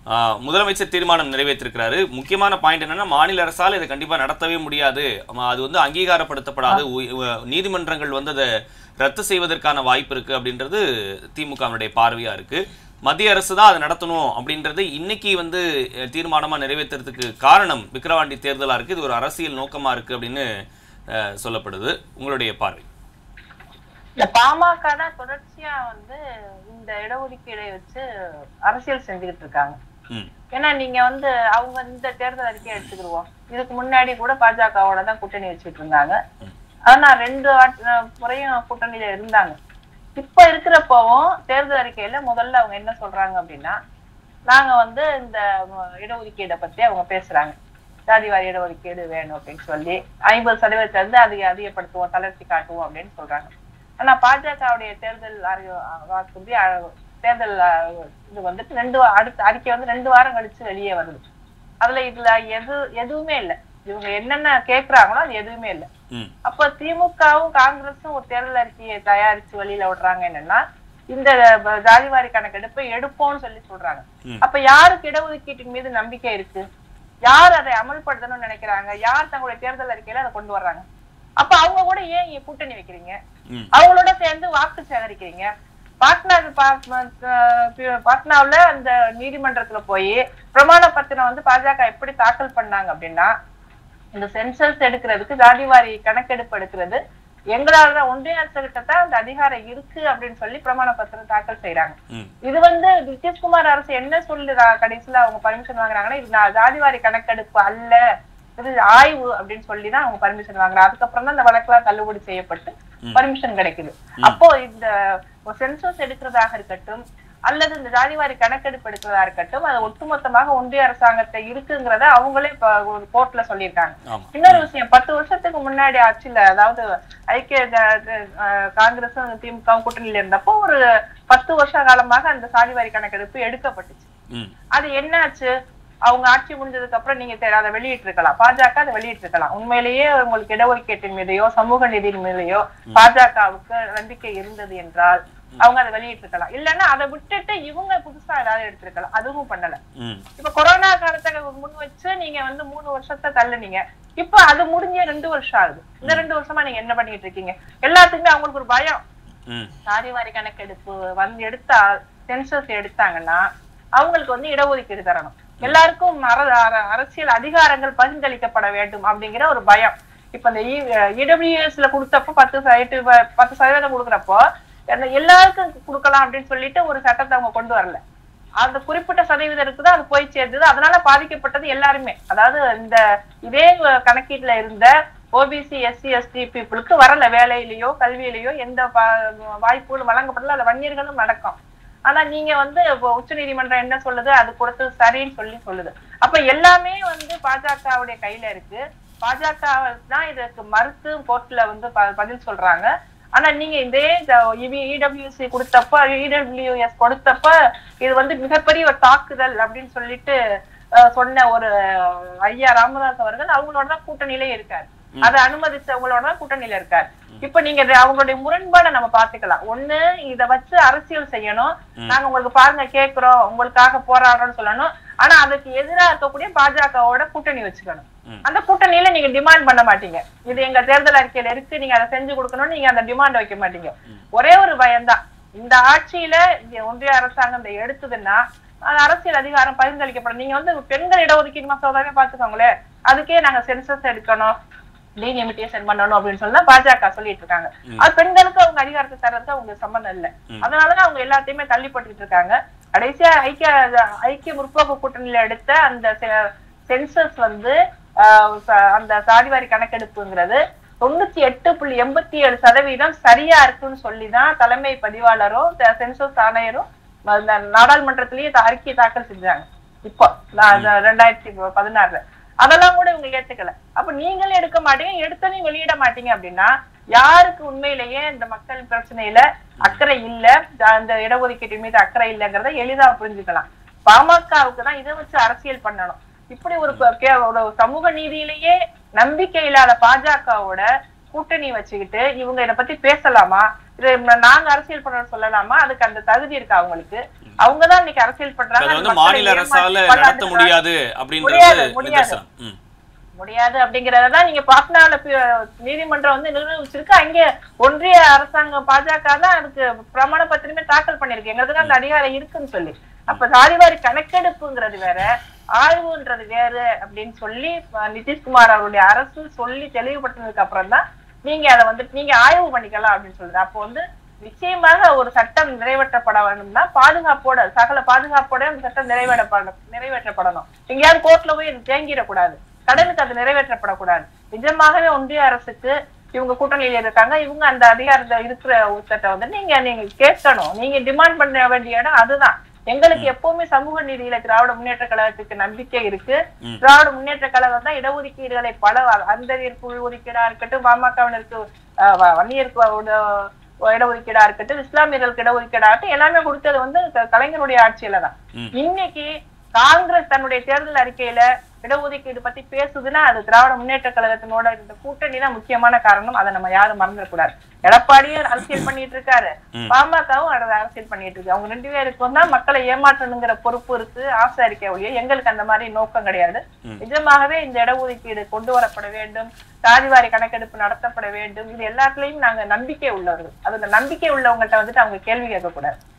முதலமைச்சர் தீர்மானம் நிறைவேற்றிருக்கிறாரு. முக்கியமான பாயிண்ட் என்னன்னா, மாநில அரசால் இதை கண்டிப்பா நடத்தவே முடியாது, அது வந்து அங்கீகாரப்படுத்தப்படாது, நீதிமன்றங்கள் வந்து அதை ரத்து செய்வதற்கான வாய்ப்பு இருக்கு அப்படின்றது திமுகவுடைய பார்வையா இருக்கு. மத்திய அரசு தான் அதை நடத்தணும் அப்படின்றது இன்னைக்கு வந்து தீர்மானமா நிறைவேற்றுறதுக்கு காரணம் விக்கிரவாண்டி தேர்தலா இருக்கு. இது ஒரு அரசியல் நோக்கமா இருக்கு அப்படின்னு சொல்லப்படுது. உங்களுடைய பார்வை? இந்த பாமக தான் தொடர்ச்சியா வந்து இந்த இடஒதுக்கீடை வச்சு அரசியல் செஞ்சுக்கிட்டு இருக்காங்க. ஏன்னா நீங்க வந்து அவங்க இந்த தேர்தல் அறிக்கையை எடுத்துக்கிடுவோம், இதுக்கு முன்னாடி கூட பாஜகவோட தான் கூட்டணி வச்சுட்டு இருந்தாங்க. ஆனா 2 முறையும் கூட்டணியில இருந்தாங்க. இப்ப இருக்கிறப்பவும் தேர்தல் அறிக்கையில முதல்ல அவங்க என்ன சொல்றாங்க அப்படின்னா, நாங்க வந்து இந்த இடஒதுக்கீடை பத்தி அவங்க பேசுறாங்க. ஜாதிவாரி இடஒதுக்கீடு வேணும் அப்படின்னு சொல்லி 50% இருந்து அதிகப்படுத்துவோம், தளர்த்தி காட்டுவோம் அப்படின்னு சொல்றாங்க. ஆனா பாஜகவுடைய தேர்தல் தேர்தல் இது வந்துட்டு அடுத்த அறிக்கை வந்து 2 வாரம் கழிச்சு வெளியே வருது. இதுல எதுவுமே இல்லை. இவங்க என்னென்ன கேக்குறாங்களோ அது எதுவுமே இல்லை. அப்ப திமுகவும் காங்கிரஸும் ஒரு தேர்தல் அறிக்கையை தயாரிச்சு வெளியில விடுறாங்க. என்னன்னா, இந்த ஜாதிவாரி கணக்கெடுப்பை எடுப்போம்னு சொல்லி சொல்றாங்க. அப்ப யாருக்கு இடஒதுக்கீட்டின் மீது நம்பிக்கை இருக்கு? யார் அதை அமல்படுத்தணும்னு நினைக்கிறாங்க? யார் தங்களுடைய தேர்தல் அறிக்கையில அதை கொண்டு வர்றாங்க? அப்ப அவங்க கூட ஏன் கூட்டணி வைக்கிறீங்க? அவங்களோட சேர்ந்து வாக்கு சேகரிக்கிறீங்க. பாட்னாவுல அந்த நீதிமன்றத்துல போய் பிரமாண பத்திரம் வந்து பாஜக எப்படி தாக்கல் பண்ணாங்க அப்படின்னா, இந்த சென்சஸ் எடுக்கிறதுக்கு, ஜாதிவாரி கணக்கெடுப்பு எடுக்கிறது எங்களால ஒன்றிய அரசுகிட்ட தான் அந்த அதிகாரம் இருக்கு அப்படின்னு சொல்லி பிரமாண பத்திரம் தாக்கல் செய்யறாங்க. இது வந்து நிதிஷ்குமார் அரசு என்ன சொல்லி கடைசியில அவங்க பர்மிஷன் வாங்குறாங்கன்னா, இது ஜாதிவாரி கணக்கெடுப்பு அல்ல, இது ஆய்வு அப்படின்னு சொல்லிதான் அவங்க பர்மிஷன் வாங்குறாங்க. அதுக்கப்புறம் தான் இந்த வழக்கெல்லாம் தள்ளுபடி செய்யப்பட்டு பர்மிஷன் கிடைக்குது. அப்போ இந்த சென்சஸ் எடுக்கிறதாக இருக்கட்டும் அல்லது இந்த ஜாதிவாரி கணக்கெடுப்பு எடுக்கிறதா இருக்கட்டும், அது ஒட்டுமொத்தமாக ஒன்றிய அரசாங்கத்தை இருக்குங்கிறத அவங்களே கோர்ட்ல சொல்லியிருக்காங்க. இன்னொரு விஷயம், 10 வருஷத்துக்கு முன்னாடி ஆட்சியில, அதாவது ஐக்கிய காங்கிரஸும் திமுகவும் கூட்டணியில இருந்தப்போ ஒரு 10 வருஷ காலமாக அந்த ஜாதிவாரி கணக்கெடுப்பு எடுக்கப்பட்டுச்சு. அது என்னாச்சு? அவங்க ஆட்சி முடிஞ்சதுக்கு அப்புறம் நீங்க அதை வெளியிட்டு இருக்கலாம், பாஜக அதை வெளியிட்டு இருக்கலாம். உண்மையிலேயே உங்களுக்கு இடஒதுக்கீட்டின் மீதையோ சமூக நீதியின் மீதையோ பாஜகவுக்கு நம்பிக்கை இருந்தது என்றால் அவங்க அதை வெளியிட்டு இருக்கலாம். இல்லன்னா அதை விட்டுட்டு இவங்க புதுசா ஏதாவது எடுத்திருக்கலாம். அதுவும் பண்ணல. இப்ப கொரோனா காலத்தை முன் வச்சு நீங்க வந்து 3 வருஷத்தை தள்ளுனீங்க. இப்ப அது முடிஞ்ச 2 வருஷம் ஆகுது. இந்த 2 வருஷமா நீங்க என்ன பண்ணிட்டு இருக்கீங்க? எல்லாத்துக்குமே அவங்களுக்கு ஒரு பயம். ஜாதிவாரி கணக்கெடுப்பு வந்து எடுத்தா, சென்சஸ் எடுத்தாங்கன்னா அவங்களுக்கு வந்து இடஒதுக்கீடு தரணும், எல்லாருக்கும் அரசியல் அதிகாரங்கள் பகிர்ந்தளிக்கப்பட வேண்டும் அப்படிங்கிற ஒரு பயம். இப்ப இந்த இடபிள்யூஎஸ்ல கொடுத்தப்போ 10% கொடுக்குறப்போ எல்லாருக்கும் கொடுக்கலாம் அப்படின்னு சொல்லிட்டு ஒரு சட்டத்தை அவங்க கொண்டு வரல. அந்த குறிப்பிட்ட சதவீதம் இருக்குதான் அது போய் சேர்ந்தது. அதனால பாதிக்கப்பட்டது எல்லாருமே. அதாவது இந்த இதே கணக்கீட்டுல இருந்த ஓபிசி எஸ்சி எஸ்டி பீப்புளுக்கு வரல, வேலையிலயோ கல்வியிலயோ எந்த வாய்ப்புகளும் வழங்கப்படல. அது வன்னியர்களும் நடக்கும். ஆனா நீங்க வந்து உச்ச நீதிமன்றம் என்ன சொல்லுது? அது கொடுத்தது சரின்னு சொல்லுது. அப்ப எல்லாமே வந்து பாஜகவுடைய கையில இருக்கு. பாஜக தான் இதற்கு மறுத்து கோர்ட்ல வந்து பதில் சொல்றாங்க. ஆனா நீங்க இதே இடபிள்யூசி கொடுத்தப்ப, இடபிள்யூஎஸ் கொடுத்தப்ப இது வந்து மிகப்பெரிய ஒரு தாக்குதல் அப்படின்னு சொல்லிட்டு சொன்ன ஒரு ஐயா ராமதாஸ் அவர்கள் அவங்களோட தான் கூட்டணியிலே இருக்காரு. அதை அனுமதிச்சவங்களோட தான் கூட்டணியில இருக்காரு. இப்ப நீங்க அவங்களுடைய முரண்பாடை நம்ம பாத்துக்கலாம். ஒண்ணு, இத வச்சு அரசியல் செய்யணும், நாங்க உங்களுக்கு பாருங்க கேட்கிறோம், உங்களுக்காக போராடுறோம்னு சொல்லணும். ஆனா அதுக்கு எதிராக இருக்கக்கூடிய பாஜகவோட கூட்டணி வச்சுக்கணும். அந்த கூட்டணியில நீங்க டிமாண்ட் பண்ண மாட்டீங்க, இது எங்க தேர்தல் அறிக்கையில இருக்கு, நீங்க அதை செஞ்சு கொடுக்கணும்னு நீங்க அந்த டிமாண்ட் வைக்க மாட்டீங்க. ஒரே ஒரு பயம்தான், இந்த ஆட்சியில ஒன்றிய அரசாங்கம் இந்த எடுத்ததுன்னா அரசியல் அதிகாரம் பகிர்ந்தளிக்கப்படும். நீங்க வந்து பெண்கள் இடஒதுக்கீடு மசோதாவே பாத்துக்கோங்களேன், அதுக்கே நாங்க சென்சஸ் எடுக்கணும், டீலிமிட்டேஷன் பண்ணணும் அப்படின்னு சொல்லி பாஜக சொல்லிட்டு இருக்காங்க. அது பெண்களுக்கு அவங்க அதிகாரத்தை தர்றதுக்கு அவங்க சம்பந்தம் இல்லை. அதனாலதான் அவங்க எல்லாத்தையுமே தள்ளிப்பட்டு இருக்காங்க. கடைசியா ஐக்கிய முற்போக்கு கூட்டணியில எடுத்த அந்த சென்சஸ் வந்து அந்த சாதிவாரி கணக்கெடுப்புங்கிறது 98.87% சரியா இருக்குன்னு சொல்லிதான் தலைமை பதிவாளரும் சென்சஸ் ஆணையரும் நாடாளுமன்றத்திலேயே அறிக்கை தாக்கல் செஞ்சாங்க. இப்போ 2016 அதெல்லாம் கூட இவங்க ஏத்துக்கல. அப்ப நீங்களே எடுக்க மாட்டீங்க, எடுத்ததையும் வெளியிட மாட்டீங்க அப்படின்னா யாருக்கு உண்மையிலேயே இந்த மக்கள் பிரச்சனையில அக்கறை இல்ல, அந்த இடஒதுக்கீட்டின் மீது அக்கறை இல்லைங்கிறத எளிதா புரிஞ்சுக்கலாம். பாமகவுக்கு தான் இதை வச்சு அரசியல் பண்ணணும். இப்படி ஒரு சமூக நீதியிலேயே நம்பிக்கை இல்லாத பாஜகவோட கூட்டணி வச்சுக்கிட்டு இவங்க இதை பத்தி பேசலாமா? இது நாங்க அரசியல் பண்ண சொல்லலாமா? அதுக்கு அந்த தகுதி இருக்கா அவங்களுக்கு? அவங்கதான் இன்னைக்கு அரசியல் பண்றாங்க. மாநில அரசால நடத்த முடியாது அப்படின்றது முடியாது அப்படிங்கறதான் நீங்க பாட்னால நீதிமன்றம் வந்து நிர்ணயிச்சிருக்கு. அங்க ஒன்றிய அரசாங்கம் பாஜக தான் அதுக்கு பிரமாண பத்திரமே தாக்கல் பண்ணிருக்கு, எங்களுக்கு அந்த அதிகாரம் இருக்குன்னு சொல்லி. அப்ப சாதிவாரி கணக்கெடுப்புங்கிறது வேற, ஆய்வுன்றது வேறு அப்படின்னு சொல்லி நிதிஷ்குமார் அவருடைய அரசு சொல்லி தெளிவுபடுத்தினதுக்கு அப்புறம் தான் நீங்க அதை வந்துட்டு நீங்க ஆய்வு பண்ணிக்கலாம் அப்படின்னு சொல்லுது. அப்போ வந்து நிச்சயமாக ஒரு சட்டம் நிறைவேற்றப்பட வேண்டும்னா பாதுகாப்போட, சகல பாதுகாப்போட அந்த சட்டம் நிறைவேற்றப்படணும். எங்கேயாவது கோர்ட்ல போய் இது தேங்கிடக்கூடாது, கடனுக்கு அது நிறைவேற்றப்படக்கூடாது. நிஜமாகவே ஒன்றிய அரசுக்கு இவங்க கூட்டணியில இருக்காங்க, இவங்க அந்த அதிகாரத்தை இருக்கிற உத்தத்தை வந்து நீங்க கேட்கணும். நீங்க டிமாண்ட் பண்ண வேண்டிய இடம் அதுதான். எங்களுக்கு எப்பவுமே சமூக நீதியில திராவிட முன்னேற்ற கழகத்துக்கு நம்பிக்கை இருக்கு. திராவிட முன்னேற்ற கழகம் தான் இடஒதுக்கீடுகளை பல அந்தரிற்கு உள்ஒதுக்கீடா இருக்கட்டும், பாமகவினருக்கு வன்னியருக்கு இடஒதுக்கீடா இருக்கட்டும், இஸ்லாமியர்களுக்கு இடஒதுக்கீடா இருக்கட்டும், எல்லாமே கொடுத்தது வந்து கலைஞருடைய ஆட்சியில தான். இன்னைக்கு காங்கிரஸ் தன்னுடைய தேர்தல் அறிக்கையில இடஒதுக்கீடு பத்தி பேசுதுன்னா அது திராவிட முன்னேற்ற கழகத்தினோட இந்த கூட்டணி தான் முக்கியமான காரணம். அதை நம்ம யாரும் மறந்துடக்கூடாது. எடப்பாடியும் அரசியல் பண்ணிட்டு இருக்காரு, பாமகவும் அரசியல் பண்ணிட்டு இருக்கு. அவங்க 2 பேருக்கும் தான் மக்களை ஏமாற்றணுங்கிற பொறுப்பு இருக்கு, ஆசை அறிக்கை ஒழிய எங்களுக்கு அந்த மாதிரி நோக்கம் கிடையாது. நிஜமாகவே இந்த இடஒதுக்கீடு கொண்டு வரப்பட வேண்டும், சாதிவாரி கணக்கெடுப்பு நடத்தப்பட வேண்டும். இது எல்லாத்துலயும் நாங்க நம்பிக்கை உள்ளவர்கள். அதுல நம்பிக்கை உள்ளவங்கள்ட்ட வந்துட்டு அவங்க கேள்வி கேட்க கூடாது.